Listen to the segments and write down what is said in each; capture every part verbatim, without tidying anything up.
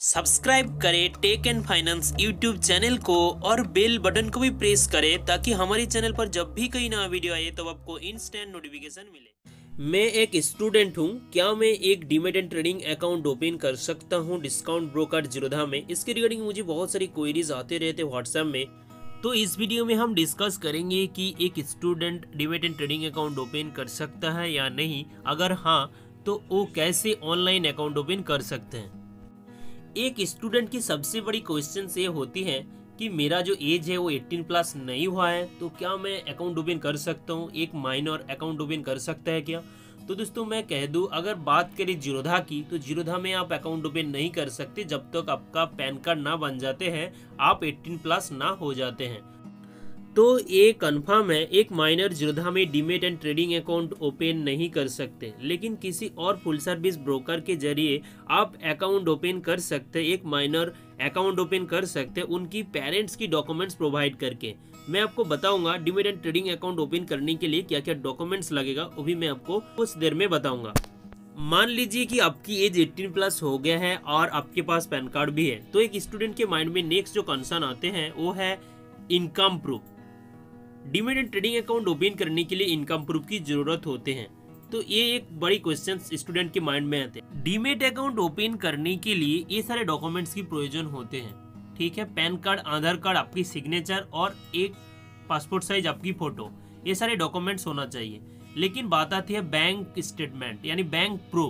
Subscribe करें tech and finance YouTube channel को और बेल बटन को भी प्रेस करें ताकि हमारे चैनल पर जब भी कोई नया वीडियो आए तो आपको इंस्टेंट नोटिफिकेशन मिले। मैं एक स्टूडेंट हूं, क्या मैं एक demat and trading account open कर सकता हूं डिस्काउंट ब्रोकर जीरोधा में? इसके रिगार्डिंग मुझे बहुत सारी क्वेरीज आते रहते व्हाट्सएप में, तो इस वीडियो में हम डिस्कस करेंगे कि एक student demat and trading account open कर सकता है या नहीं। अगर हाँ तो वो कैसे ऑनलाइन अकाउंट ओपन कर सकते हैं। एक स्टूडेंट की सबसे बड़ी क्वेश्चन ये होती है कि मेरा जो एज है वो अठारह प्लस नहीं हुआ है, तो क्या मैं अकाउंट ओपन कर सकता हूँ? एक माइनर अकाउंट ओपन कर सकता है क्या? तो दोस्तों मैं कह दूं, अगर बात करें जीरोधा की तो जीरोधा में आप अकाउंट ओपन नहीं कर सकते जब तक आपका पैन कार्ड ना बन जाते हैं, आप अठारह प्लस ना हो जाते हैं। तो ये कंफर्म है, एक माइनर जीरोधा में demat and trading account open नहीं कर सकते, लेकिन किसी और फुल सर्विस ब्रोकर के जरिए आप अकाउंट ओपन कर सकते, एक माइनर अकाउंट ओपन कर सकते उनकी पेरेंट्स की डॉक्यूमेंट्स प्रोवाइड करके। मैं आपको बताऊंगा demat and trading account open करने के लिए क्या क्या डॉक्यूमेंट्स लगेगा, वो भी मैं आपको कुछ देर में बताऊंगा। मान लीजिए कि आपकी एज अठारह प्लस हो गया है और आपके पास पैन कार्ड भी है, तो एक स्टूडेंट के माइंड में नेक्स्ट जो कंसर्न आते हैं वो है income proof. Demat and trading account open करने के लिए इनकम प्रूफ की जरूरत होते हैं, तो ये एक बड़ी क्वेश्चन स्टूडेंट के माइंड में आते हैं। डीमैट अकाउंट ओपन करने के लिए ये सारे डॉक्यूमेंट्स की प्रयोजन होते हैं, ठीक है। पैन कार्ड, आधार कार्ड, आपकी सिग्नेचर और एक पासपोर्ट साइज आपकी फोटो, ये सारे डॉक्यूमेंट्स होना चाहिए। लेकिन बात आती है बैंक स्टेटमेंट यानी बैंक प्रूफ।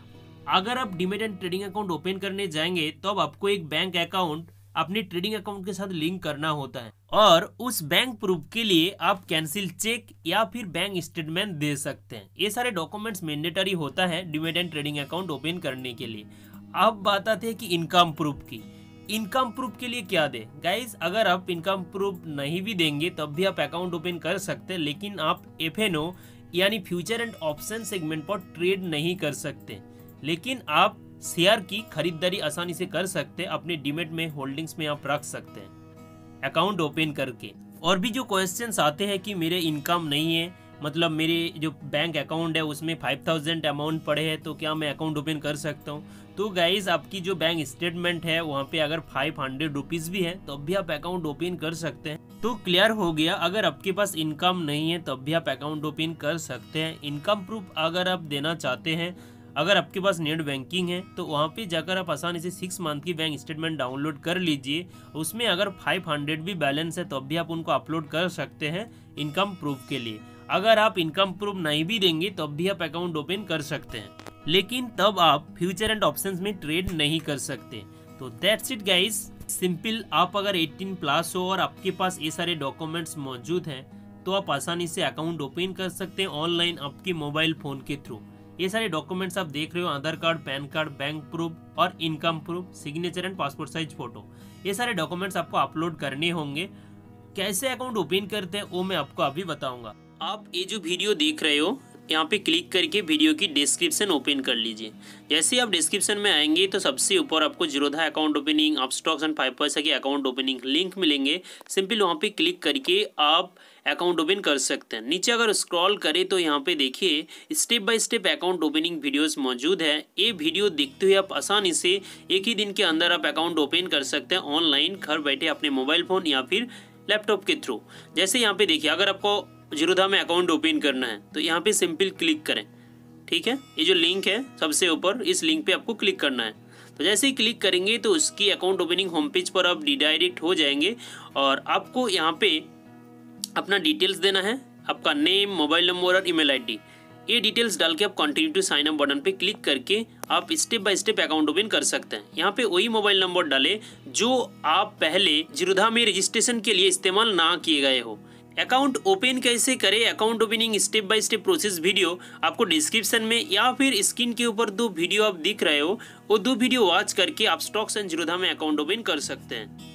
अगर आप demat and trading account open करने जाएंगे तो अब आपको एक बैंक अकाउंट अपने ट्रेडिंग अकाउंट के साथ लिंक करना होता है, और उस बैंक प्रूफ के लिए आप कैंसिल चेक या फिर बैंक स्टेटमेंट दे सकते हैं। ये सारे डॉक्यूमेंट्स मैंडेटरी होता है demat and trading account open करने के लिए। अब बात आती है कि इनकम प्रूफ की। इनकम प्रूफ के लिए क्या दे गाइस? अगर आप इनकम प्रूफ नहीं भी देंगे तब भी आप अकाउंट ओपन कर सकते हैं, लेकिन आप एफ एन ओ यानी फ्यूचर एंड ऑप्शन सेगमेंट पर ट्रेड नहीं कर सकते। लेकिन आप शेयर की खरीदारी आसानी से कर सकते हैं, अपने डीमैट में होल्डिंग्स में आप रख सकते हैं अकाउंट ओपन करके। और भी जो क्वेश्चंस आते हैं कि मेरे इनकम नहीं है, मतलब मेरे जो बैंक अकाउंट है उसमें फाइव थाउजेंड अमाउंट पड़े हैं, तो क्या मैं अकाउंट ओपन कर सकता हूँ? तो गाइज आपकी जो बैंक स्टेटमेंट है वहाँ पे अगर फाइव हंड्रेड रुपीज़ भी है तब भी आप अकाउंट ओपन कर सकते हैं। तो क्लियर हो गया, अगर आपके पास इनकम नहीं है तब भी आप अकाउंट ओपन कर सकते हैं। इनकम प्रूफ अगर आप देना चाहते हैं, अगर आपके पास नेट बैंकिंग है तो वहाँ पे जाकर आप आसानी से सिक्स मंथ की बैंक स्टेटमेंट डाउनलोड कर लीजिए। उसमें अगर फाइव हंड्रेड भी बैलेंस है तब भी आप उनको अपलोड कर सकते हैं इनकम प्रूफ के लिए। अगर आप इनकम प्रूफ नहीं भी देंगे तब भी आप अकाउंट ओपन कर सकते हैं, लेकिन तब आप फ्यूचर एंड ऑप्शंस में ट्रेड नहीं कर सकते। तो दैट्स इट गाइस, सिंपल। आप अगर अठारह प्लस हो और आपके पास ये सारे डॉक्यूमेंट्स मौजूद हैं तो आप आसानी से अकाउंट ओपन कर सकते हैं ऑनलाइन आपके मोबाइल फोन के थ्रू। ये सारे डॉक्यूमेंट्स आप देख रहे हो, Aadhaar card, PAN card, bank proof और income proof, signature and passport size photo, ये सारे डॉक्यूमेंट्स आपको अपलोड करने होंगे। कैसे अकाउंट ओपन करते हैं वो मैं आपको अभी बताऊंगा। आप ये जो वीडियो देख रहे हो यहाँ पे क्लिक करके वीडियो की डिस्क्रिप्शन ओपन कर लीजिए। जैसे आप डिस्क्रिप्शन में आएंगे तो सबसे ऊपर आपको Zerodha account opening, Upstox and five paisa के अकाउंट ओपनिंग लिंक मिलेंगे। सिंपल वहाँ पे क्लिक करके आप अकाउंट ओपन कर सकते हैं। नीचे अगर स्क्रॉल करें तो यहाँ पे देखिए step by step account opening videos मौजूद है। ये वीडियो देखते हुए आप आसानी से एक ही दिन के अंदर आप अकाउंट ओपन कर सकते हैं ऑनलाइन, घर बैठे अपने मोबाइल फ़ोन या फिर लैपटॉप के थ्रू। जैसे यहाँ पे देखिए, अगर आपको जीरोधा में अकाउंट ओपन करना है तो यहाँ पे सिंपल क्लिक करें, ठीक है। ये जो लिंक है सबसे ऊपर, इस लिंक पे आपको क्लिक करना है। तो जैसे ही क्लिक करेंगे तो उसकी अकाउंट ओपनिंग होम पेज पर आप रिडायरेक्ट हो जाएंगे, और आपको यहाँ पे अपना डिटेल्स देना है, आपका नेम, मोबाइल नंबर और ईमेल आईडी। ये डिटेल्स डाल के आप continue to sign up button पे क्लिक करके आप step by step account open कर सकते हैं। यहाँ पे वही मोबाइल नंबर डालें जो आप पहले जीरोधा में रजिस्ट्रेशन के लिए इस्तेमाल ना किए गए हो। अकाउंट ओपन कैसे करें, account opening step by step process video आपको डिस्क्रिप्शन में या फिर स्क्रीन के ऊपर दो वीडियो आप दिख रहे हो, वो दो वीडियो वॉच करके आप स्टॉक्स एंड जीरोधा में अकाउंट ओपन कर सकते हैं।